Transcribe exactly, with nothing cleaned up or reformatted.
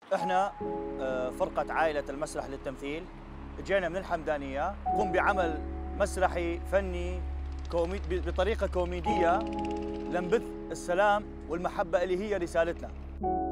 احنا آه، فرقة عائلة المسرح للتمثيل، جينا من الحمدانية نقوم بعمل مسرحي فني كومي... بطريقة كوميدية لنبث السلام والمحبة اللي هي رسالتنا.